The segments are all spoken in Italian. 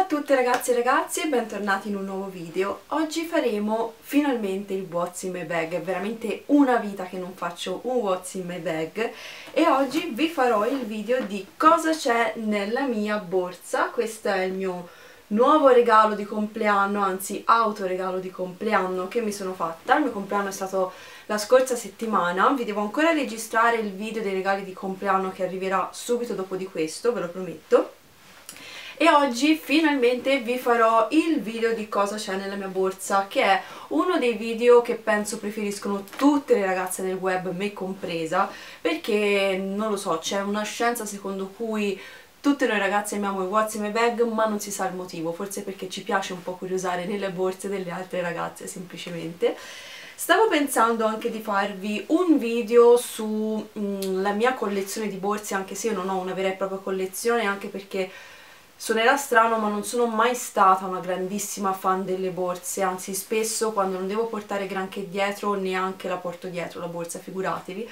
tutte ragazzi e ragazzi e bentornati in un nuovo video. Oggi faremo finalmente il What's in my bag. È veramente una vita che non faccio un What's in my bag e oggi vi farò il video di cosa c'è nella mia borsa. Questo è il mio nuovo regalo di compleanno, anzi autoregalo di compleanno che mi sono fatta. Il mio compleanno è stato la scorsa settimana, vi devo ancora registrare il video dei regali di compleanno che arriverà subito dopo di questo, ve lo prometto. E oggi finalmente vi farò il video di cosa c'è nella mia borsa, che è uno dei video che penso preferiscono tutte le ragazze del web, me compresa, perché non lo so, c'è una scienza secondo cui tutte noi ragazze amiamo i What's in my bag, ma non si sa il motivo, forse perché ci piace un po' curiosare nelle borse delle altre ragazze semplicemente. Stavo pensando anche di farvi un video sulla mia collezione di borse, anche se io non ho una vera e propria collezione, anche perché suonerà strano ma non sono mai stata una grandissima fan delle borse, anzi spesso quando non devo portare granché dietro neanche la porto dietro la borsa, figuratevi.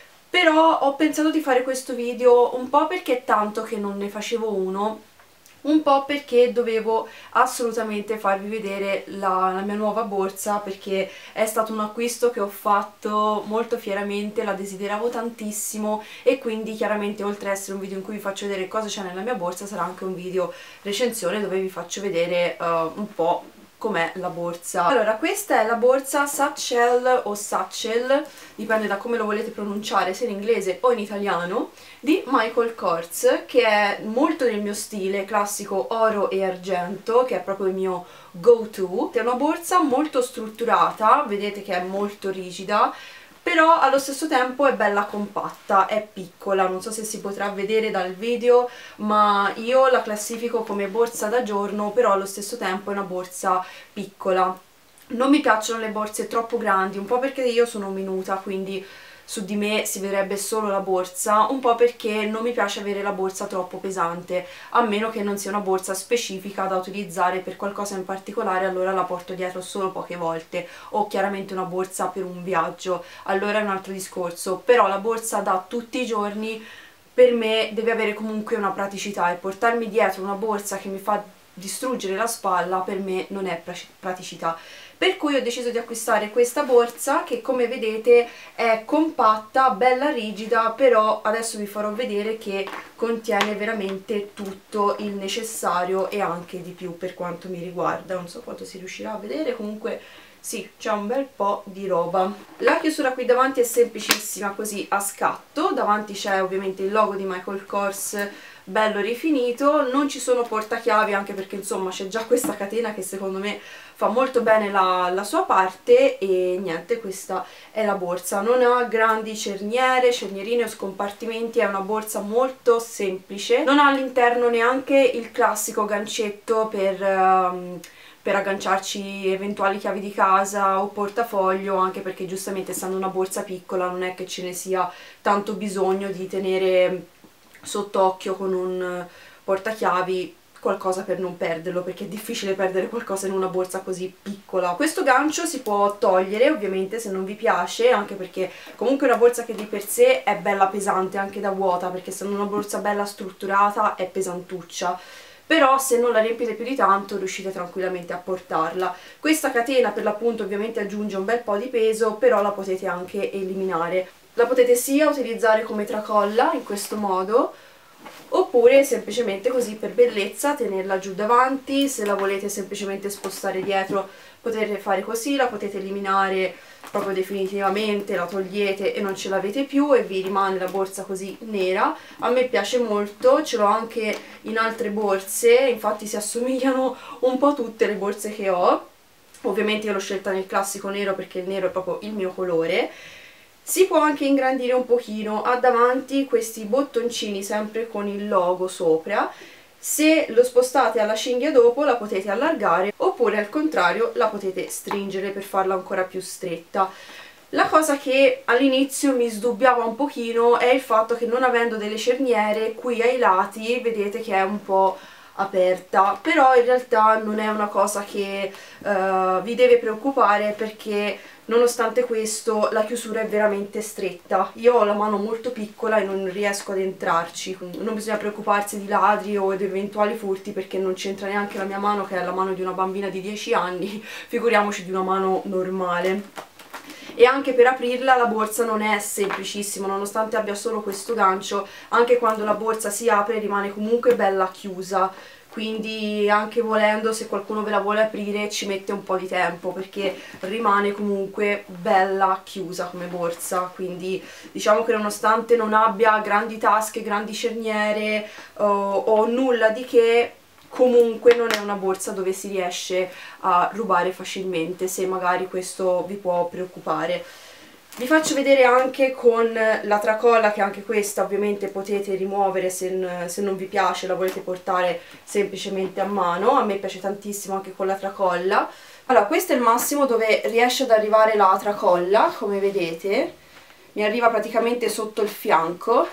Però ho pensato di fare questo video un po' perché è tanto che non ne facevo uno, un po' perché dovevo assolutamente farvi vedere la mia nuova borsa, perché è stato un acquisto che ho fatto molto fieramente, la desideravo tantissimo e quindi chiaramente oltre ad essere un video in cui vi faccio vedere cosa c'è nella mia borsa sarà anche un video recensione dove vi faccio vedere un po' com'è la borsa. Allora, questa è la borsa Satchel o Satchel, dipende da come lo volete pronunciare, se in inglese o in italiano, di Michael Kors, che è molto nel mio stile, classico oro e argento, che è proprio il mio go-to. È una borsa molto strutturata, vedete che è molto rigida, però allo stesso tempo è bella compatta, è piccola, non so se si potrà vedere dal video, ma io la classifico come borsa da giorno, però allo stesso tempo è una borsa piccola. Non mi piacciono le borse troppo grandi, un po' perché io sono minuta, quindi su di me si vedrebbe solo la borsa, un po' perché non mi piace avere la borsa troppo pesante, a meno che non sia una borsa specifica da utilizzare per qualcosa in particolare, allora la porto dietro solo poche volte, o chiaramente una borsa per un viaggio, allora è un altro discorso. Però la borsa da tutti i giorni per me deve avere comunque una praticità, e portarmi dietro una borsa che mi fa distruggere la spalla per me non è praticità. Per cui ho deciso di acquistare questa borsa che, come vedete, è compatta, bella rigida, però adesso vi farò vedere che contiene veramente tutto il necessario e anche di più per quanto mi riguarda. Non so quanto si riuscirà a vedere, comunque sì, c'è un bel po' di roba. La chiusura qui davanti è semplicissima, così a scatto. Davanti c'è ovviamente il logo di Michael Kors bello rifinito, non ci sono portachiavi anche perché insomma c'è già questa catena che secondo me fa molto bene la sua parte. E niente, questa è la borsa, non ha grandi cerniere, cernierine o scompartimenti, è una borsa molto semplice, non ha all'interno neanche il classico gancetto per agganciarci eventuali chiavi di casa o portafoglio, anche perché giustamente essendo una borsa piccola non è che ce ne sia tanto bisogno di tenere sott'occhio con un portachiavi qualcosa per non perderlo, perché è difficile perdere qualcosa in una borsa così piccola. Questo gancio si può togliere ovviamente se non vi piace, anche perché comunque è una borsa che di per sé è bella pesante anche da vuota, perché essendo una borsa bella strutturata è pesantuccia, però se non la riempite più di tanto riuscite tranquillamente a portarla. Questa catena per l'appunto ovviamente aggiunge un bel po' di peso, però la potete anche eliminare. La potete sia utilizzare come tracolla in questo modo, oppure semplicemente così per bellezza tenerla giù davanti. Se la volete semplicemente spostare dietro potete fare così, la potete eliminare proprio definitivamente, la togliete e non ce l'avete più e vi rimane la borsa così nera. A me piace molto, ce l'ho anche in altre borse, infatti si assomigliano un po' tutte le borse che ho. Ovviamente io l'ho scelta nel classico nero perché il nero è proprio il mio colore. Si può anche ingrandire un pochino, ha davanti questi bottoncini sempre con il logo sopra. Se lo spostate alla cinghia dopo la potete allargare, oppure al contrario la potete stringere per farla ancora più stretta. La cosa che all'inizio mi sdubbiava un pochino è il fatto che, non avendo delle cerniere qui ai lati, vedete che è un po' aperta, però in realtà non è una cosa che vi deve preoccupare, perché nonostante questo la chiusura è veramente stretta. Io ho la mano molto piccola e non riesco ad entrarci, non bisogna preoccuparsi di ladri o di eventuali furti perché non c'entra neanche la mia mano, che è la mano di una bambina di 10 anni, figuriamoci di una mano normale. E anche per aprirla la borsa non è semplicissima, nonostante abbia solo questo gancio, anche quando la borsa si apre rimane comunque bella chiusa, quindi anche volendo, se qualcuno ve la vuole aprire, ci mette un po' di tempo perché rimane comunque bella chiusa come borsa. Quindi diciamo che nonostante non abbia grandi tasche, grandi cerniere o nulla di che, comunque non è una borsa dove si riesce a rubare facilmente, se magari questo vi può preoccupare. Vi faccio vedere anche con la tracolla, che anche questa ovviamente potete rimuovere se non vi piace, la volete portare semplicemente a mano. A me piace tantissimo anche con la tracolla. Allora, questo è il massimo dove riesce ad arrivare la tracolla, come vedete. Mi arriva praticamente sotto il fianco.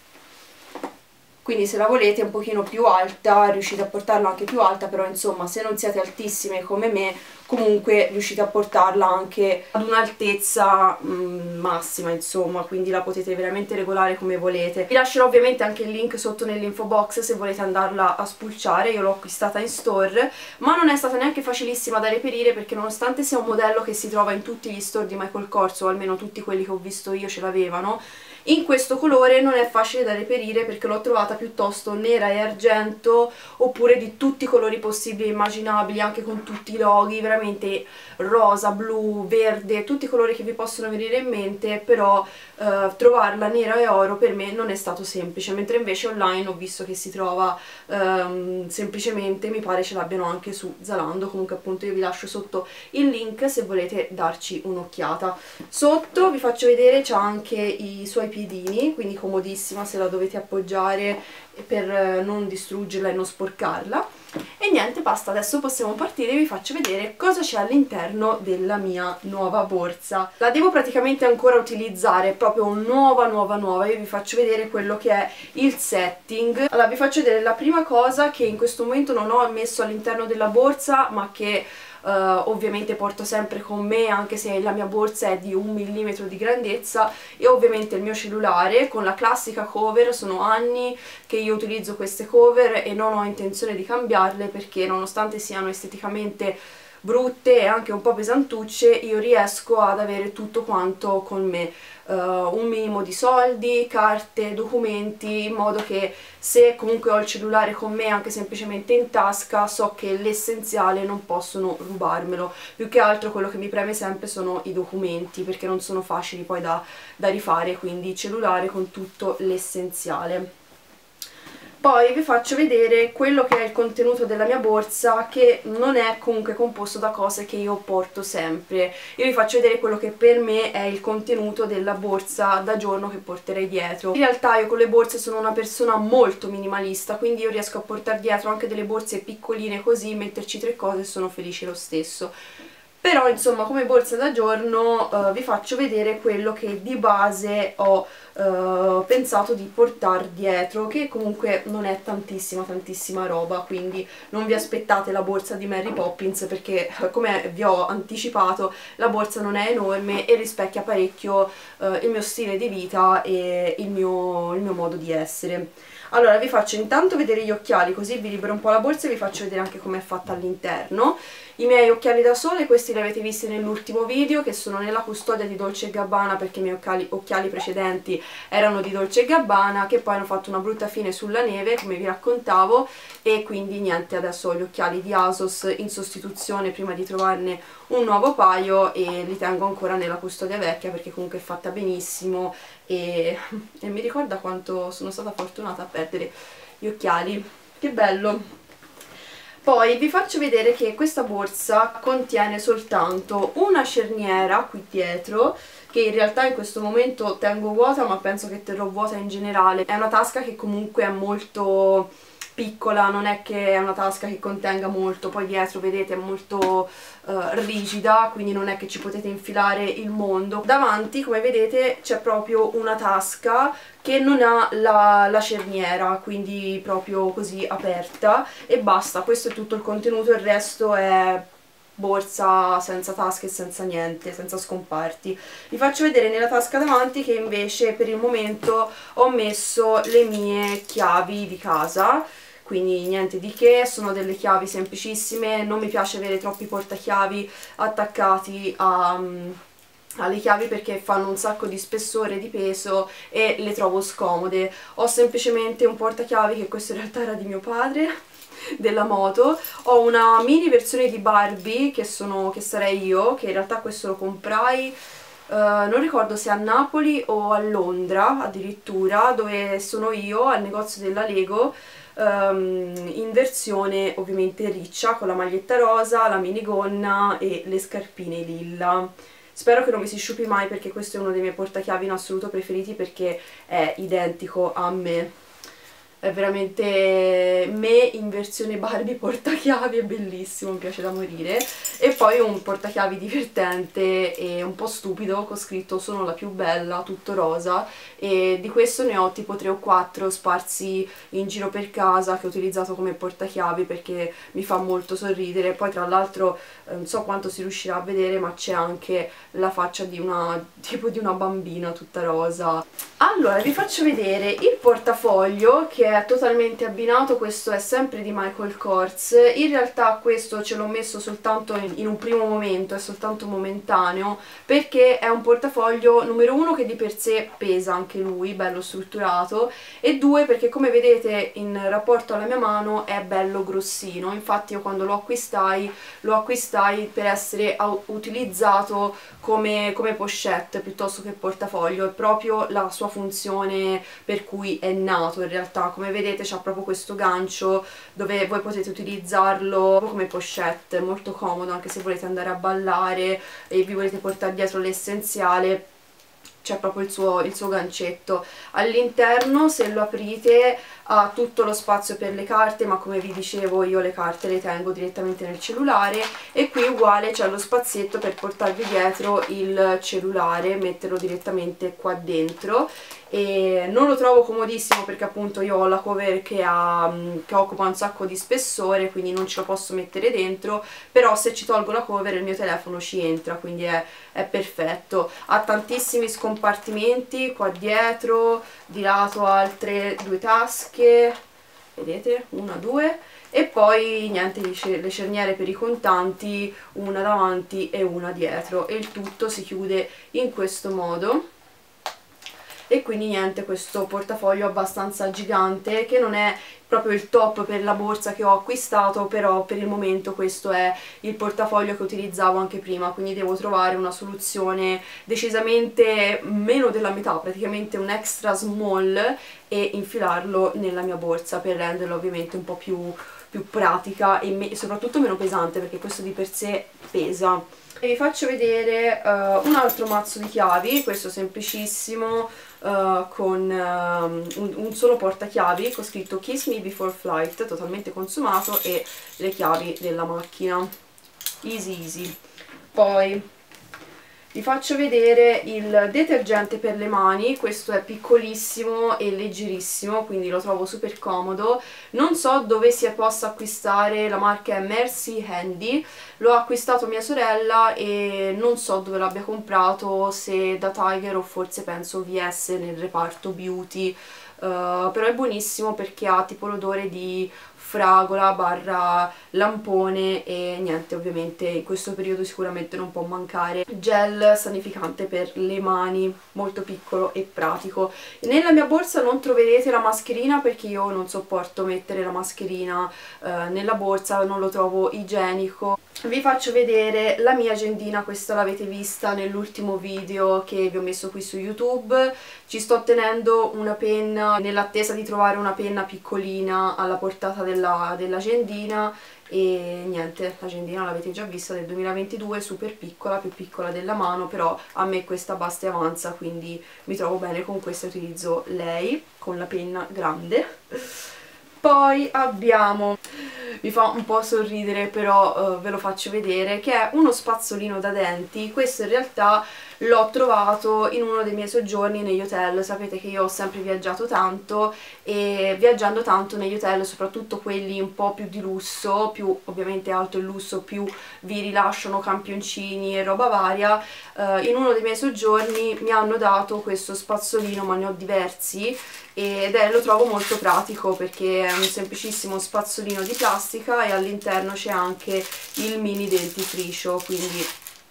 Quindi se la volete un pochino più alta, riuscite a portarla anche più alta, però insomma se non siete altissime come me, comunque riuscite a portarla anche ad un'altezza massima, insomma, quindi la potete veramente regolare come volete. Vi lascerò ovviamente anche il link sotto nell'info box se volete andarla a spulciare. Io l'ho acquistata in store, ma non è stata neanche facilissima da reperire perché nonostante sia un modello che si trova in tutti gli store di Michael Kors, o almeno tutti quelli che ho visto io ce l'avevano, in questo colore non è facile da reperire perché l'ho trovata piuttosto nera e argento, oppure di tutti i colori possibili e immaginabili, anche con tutti i loghi, veramente rosa, blu, verde, tutti i colori che vi possono venire in mente, però trovarla nera e oro per me non è stato semplice, mentre invece online ho visto che si trova semplicemente, mi pare ce l'abbiano anche su Zalando. Comunque appunto io vi lascio sotto il link se volete darci un'occhiata. Sotto vi faccio vedere, c'ha anche i suoi piedini, quindi comodissima se la dovete appoggiare per non distruggerla e non sporcarla. E niente, basta, adesso possiamo partire e vi faccio vedere cosa c'è all'interno della mia nuova borsa. La devo praticamente ancora utilizzare, proprio nuova. Io vi faccio vedere quello che è il setting. Allora vi faccio vedere la prima cosa che in questo momento non ho messo all'interno della borsa, ma che ovviamente porto sempre con me, anche se la mia borsa è di 1 millimetro di grandezza, e ovviamente il mio cellulare con la classica cover. Sono anni che io utilizzo queste cover e non ho intenzione di cambiarle perché nonostante siano esteticamente brutte e anche un po' pesantucce, io riesco ad avere tutto quanto con me, un minimo di soldi, carte, documenti, in modo che se comunque ho il cellulare con me anche semplicemente in tasca, so che l'essenziale non possono rubarmelo. Più che altro quello che mi preme sempre sono i documenti, perché non sono facili poi da rifare, quindi cellulare con tutto l'essenziale. Poi vi faccio vedere quello che è il contenuto della mia borsa, che non è comunque composto da cose che io porto sempre. Io vi faccio vedere quello che per me è il contenuto della borsa da giorno che porterei dietro. In realtà io con le borse sono una persona molto minimalista, quindi io riesco a portare dietro anche delle borse piccoline così, metterci 3 cose e sono felice lo stesso. Però insomma come borsa da giorno vi faccio vedere quello che di base ho pensato di portare dietro, che comunque non è tantissima roba, quindi non vi aspettate la borsa di Mary Poppins, perché come vi ho anticipato la borsa non è enorme e rispecchia parecchio il mio stile di vita e il mio modo di essere. Allora vi faccio intanto vedere gli occhiali, così vi libero un po' la borsa e vi faccio vedere anche com'è fatta all'interno. I miei occhiali da sole, questi li avete visti nell'ultimo video, che sono nella custodia di Dolce & Gabbana, perché i miei occhiali precedenti erano di Dolce & Gabbana, che poi hanno fatto una brutta fine sulla neve, come vi raccontavo, e quindi niente, adesso ho gli occhiali di ASOS in sostituzione prima di trovarne un nuovo paio, e li tengo ancora nella custodia vecchia perché comunque è fatta benissimo e mi ricorda quanto sono stata fortunata a perdere gli occhiali. Che bello! Poi vi faccio vedere che questa borsa contiene soltanto una cerniera qui dietro, che in realtà in questo momento tengo vuota, ma penso che terrò vuota in generale. È una tasca che comunque è molto piccola, non è che è una tasca che contenga molto, poi dietro vedete è molto rigida, quindi non è che ci potete infilare il mondo. Davanti, come vedete, c'è proprio una tasca che non ha la cerniera, quindi proprio così aperta, e basta. Questo è tutto il contenuto, il resto è borsa senza tasche e senza niente, senza scomparti. Vi faccio vedere nella tasca davanti che invece per il momento ho messo le mie chiavi di casa, quindi niente di che, sono delle chiavi semplicissime, non mi piace avere troppi portachiavi attaccati alle chiavi perché fanno un sacco di spessore e di peso e le trovo scomode. Ho semplicemente un portachiavi, che questo in realtà era di mio padre, della moto. Ho una mini versione di Barbie che sarei io, che in realtà questo lo comprai non ricordo se a Napoli o a Londra addirittura, dove sono io, al negozio della Lego, in versione ovviamente riccia, con la maglietta rosa, la minigonna e le scarpine lilla. Spero che non mi si sciupi mai, perché questo è uno dei miei portachiavi in assoluto preferiti, perché è identico a me. È veramente me in versione Barbie portachiavi, è bellissimo, mi piace da morire. E poi un portachiavi divertente e un po' stupido con scritto "sono la più bella", tutto rosa, e di questo ne ho tipo 3 o 4 sparsi in giro per casa, che ho utilizzato come portachiavi perché mi fa molto sorridere. Poi tra l'altro non so quanto si riuscirà a vedere, ma c'è anche la faccia di tipo di una bambina tutta rosa. Allora vi faccio vedere il portafoglio, che è totalmente abbinato. Questo è sempre di Michael Kors. In realtà questo ce l'ho messo soltanto in un primo momento, è soltanto momentaneo, perché è un portafoglio, numero uno, che di per sé pesa anche lui, bello strutturato, e due, perché come vedete in rapporto alla mia mano è bello grossino. Infatti io quando lo acquistai per essere utilizzato come pochette piuttosto che portafoglio. È proprio la sua funzione per cui è nato in realtà. Come vedete c'ha proprio questo gancio dove voi potete utilizzarlo come pochette, molto comodo anche se volete andare a ballare e vi volete portare dietro l'essenziale. C'è proprio il suo gancetto. All'interno, se lo aprite, ha tutto lo spazio per le carte, ma come vi dicevo io le carte le tengo direttamente nel cellulare, e qui uguale c'è lo spazietto per portarvi dietro il cellulare, metterlo direttamente qua dentro. E non lo trovo comodissimo perché appunto io ho la cover che occupa un sacco di spessore, quindi non ce lo posso mettere dentro, però se ci tolgo la cover il mio telefono ci entra, quindi è perfetto. Ha tantissimi scompartimenti qua dietro, di lato altre 2 tasche, vedete? 1, 2, e poi niente, le cerniere per i contanti, una davanti e una dietro, e il tutto si chiude in questo modo. E quindi niente, questo portafoglio abbastanza gigante, che non è proprio il top per la borsa che ho acquistato, però per il momento questo è il portafoglio che utilizzavo anche prima, quindi devo trovare una soluzione decisamente meno della metà, praticamente un extra small, e infilarlo nella mia borsa per renderlo ovviamente un po' più pratica e soprattutto meno pesante, perché questo di per sé pesa. E vi faccio vedere un altro mazzo di chiavi, questo semplicissimo, con un solo portachiavi con scritto "Kiss me before flight", totalmente consumato, e le chiavi della macchina, easy easy. Poi vi faccio vedere il detergente per le mani. Questo è piccolissimo e leggerissimo, quindi lo trovo super comodo. Non so dove si possa acquistare, la marca è Mercy Handy, l'ho acquistato mia sorella e non so dove l'abbia comprato, se da Tiger o forse penso VS nel reparto beauty. Però è buonissimo perché ha tipo l'odore di fragola barra lampone, e niente, ovviamente in questo periodo sicuramente non può mancare. Gel sanificante per le mani, molto piccolo e pratico. Nella mia borsa non troverete la mascherina, perché io non sopporto mettere la mascherina nella borsa, non lo trovo igienico. Vi faccio vedere la mia agendina, questa l'avete vista nell'ultimo video che vi ho messo qui su YouTube. Ci sto tenendo una penna nell'attesa di trovare una penna piccolina alla portata dell'agendina, e niente, l'agendina l'avete già vista, del 2022, super piccola, più piccola della mano, però a me questa basta e avanza, quindi mi trovo bene con questa, utilizzo lei con la penna grande. Poi abbiamo mi fa un po' sorridere, però ve lo faccio vedere, che è uno spazzolino da denti. Questo in realtà l'ho trovato in uno dei miei soggiorni negli hotel. Sapete che io ho sempre viaggiato tanto, e viaggiando tanto negli hotel, soprattutto quelli un po' più di lusso, più ovviamente alto il lusso, più vi rilasciano campioncini e roba varia, in uno dei miei soggiorni mi hanno dato questo spazzolino, ma ne ho diversi, ed lo trovo molto pratico perché è un semplicissimo spazzolino di plastica e all'interno c'è anche il mini dentifricio, quindi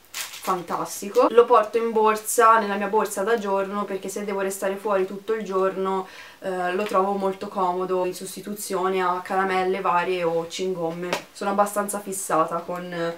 fantastico. Lo porto in borsa, nella mia borsa da giorno, perché se devo restare fuori tutto il giorno lo trovo molto comodo in sostituzione a caramelle varie o cingomme. Sono abbastanza fissata con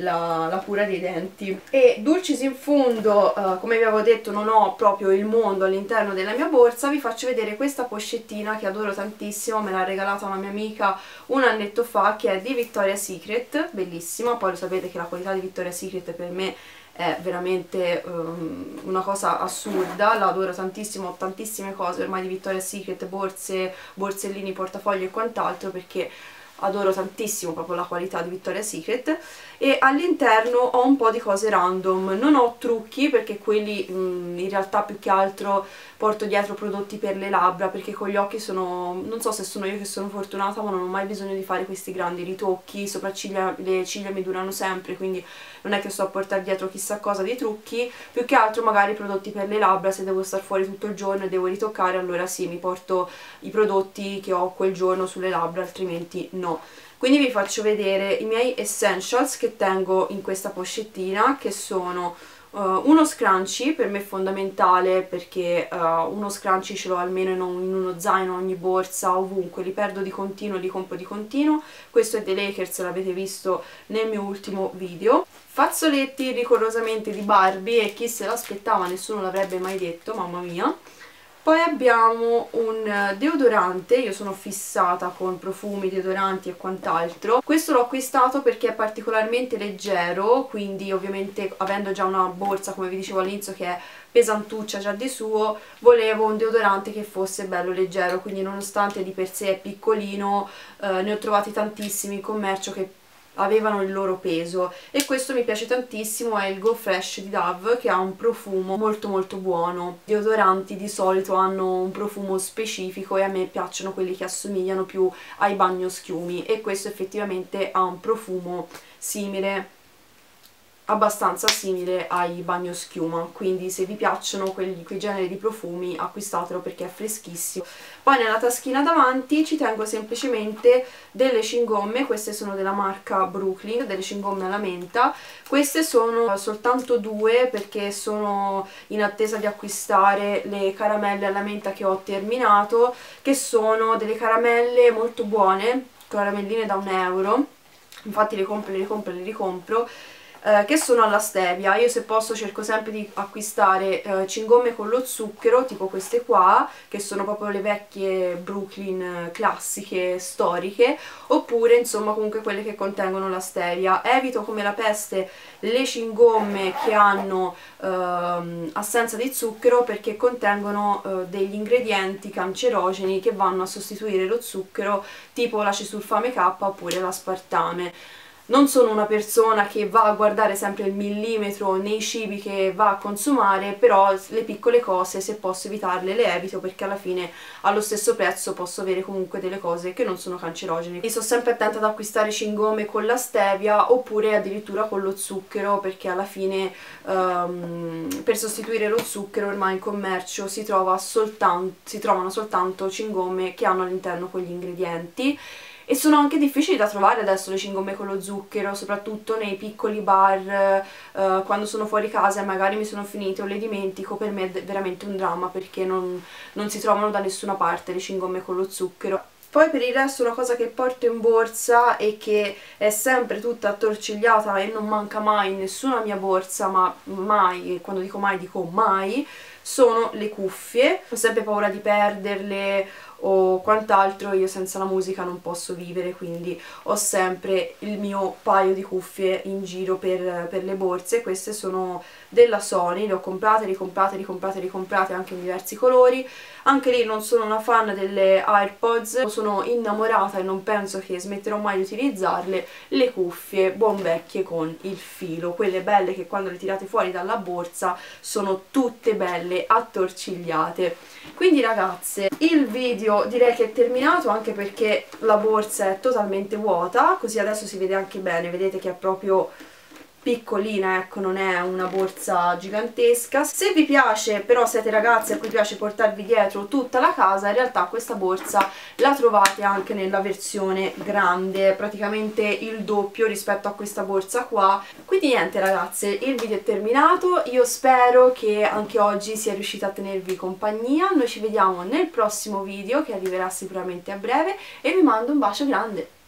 la cura dei denti. E dulcis in fundo, come vi avevo detto, non ho proprio il mondo all'interno della mia borsa. Vi faccio vedere questa pochettina che adoro tantissimo, me l'ha regalata una mia amica un annetto fa, che è di Victoria's Secret, bellissima. Poi lo sapete che la qualità di Victoria's Secret per me è veramente una cosa assurda, la adoro tantissimo, ho tantissime cose ormai di Victoria's Secret, borse, borsellini, portafogli e quant'altro, perché adoro tantissimo proprio la qualità di Victoria's Secret. E all'interno ho un po' di cose random, non ho trucchi perché quelli in realtà più che altro porto dietro prodotti per le labbra, perché con gli occhi sono, non so se sono io che sono fortunata, ma non ho mai bisogno di fare questi grandi ritocchi, sopracciglia, le ciglia mi durano sempre, quindi non è che sto a portare dietro chissà cosa di trucchi. Più che altro magari prodotti per le labbra, se devo stare fuori tutto il giorno e devo ritoccare, allora sì, mi porto i prodotti che ho quel giorno sulle labbra, altrimenti no. Quindi vi faccio vedere i miei essentials che tengo in questa pochettina, che sono uno scrunchie, per me è fondamentale perché uno scrunchie ce l'ho almeno in uno zaino, ogni borsa, ovunque, li perdo di continuo, li compro di continuo. Questo è dei Lakers, l'avete visto nel mio ultimo video. Fazzoletti rigorosamente di Barbie, e chi se l'aspettava, nessuno l'avrebbe mai detto, mamma mia. Poi abbiamo un deodorante, io sono fissata con profumi, deodoranti e quant'altro. Questo l'ho acquistato perché è particolarmente leggero, quindi ovviamente avendo già una borsa, come vi dicevo all'inizio, che è pesantuccia già di suo, volevo un deodorante che fosse bello leggero, quindi nonostante di per sé è piccolino, ne ho trovati tantissimi in commercio che avevano il loro peso, e questo mi piace tantissimo. È il Go Fresh di Dove, che ha un profumo molto molto buono. I deodoranti di solito hanno un profumo specifico e a me piacciono quelli che assomigliano più ai bagnoschiumi, e questo effettivamente ha un profumo simile, abbastanza simile ai bagnoschiuma, quindi se vi piacciono quei generi di profumi acquistatelo perché è freschissimo. Poi nella taschina davanti ci tengo semplicemente delle cingomme, queste sono della marca Brooklyn, delle cingomme alla menta. Queste sono soltanto due perché sono in attesa di acquistare le caramelle alla menta che ho terminato, che sono delle caramelle molto buone, caramelline da €1, infatti le compro, le ricompro, che sono alla stevia. Io se posso cerco sempre di acquistare cingomme con lo zucchero, tipo queste qua, che sono proprio le vecchie Brooklyn classiche, storiche, oppure insomma comunque quelle che contengono la stevia. Evito come la peste le cingomme che hanno assenza di zucchero, perché contengono degli ingredienti cancerogeni che vanno a sostituire lo zucchero, tipo l'acesulfame K oppure l'aspartame. Non sono una persona che va a guardare sempre il millimetro nei cibi che va a consumare, però le piccole cose, se posso evitarle, le evito, perché alla fine allo stesso prezzo posso avere comunque delle cose che non sono cancerogene. E sto sempre attenta ad acquistare cingomme con la stevia oppure addirittura con lo zucchero, perché alla fine per sostituire lo zucchero ormai in commercio si trovano soltanto cingomme che hanno all'interno quegli ingredienti. E sono anche difficili da trovare adesso le cingomme con lo zucchero, soprattutto nei piccoli bar, quando sono fuori casa e magari mi sono finite o le dimentico. Per me è veramente un dramma perché non si trovano da nessuna parte le cingomme con lo zucchero. Poi per il resto una cosa che porto in borsa e che è sempre tutta attorcigliata e non manca mai in nessuna mia borsa, ma mai, e quando dico mai dico mai, sono le cuffie. Ho sempre paura di perderle o quant'altro, io senza la musica non posso vivere, quindi ho sempre il mio paio di cuffie in giro per le borse. Queste sono della Sony, le ho comprate, ricomprate anche in diversi colori. Anche lì non sono una fan delle AirPods, sono innamorata e non penso che smetterò mai di utilizzarle, le cuffie buon vecchie con il filo, quelle belle che quando le tirate fuori dalla borsa sono tutte belle attorcigliate. Quindi ragazze, il video direi che è terminato, anche perché la borsa è totalmente vuota, così adesso si vede anche bene, vedete che è proprio piccolina, ecco, non è una borsa gigantesca. Se vi piace, però siete ragazze a cui piace portarvi dietro tutta la casa, in realtà questa borsa la trovate anche nella versione grande, praticamente il doppio rispetto a questa borsa qua. Quindi niente ragazze, il video è terminato, io spero che anche oggi sia riuscita a tenervi compagnia. Noi ci vediamo nel prossimo video che arriverà sicuramente a breve e vi mando un bacio grande.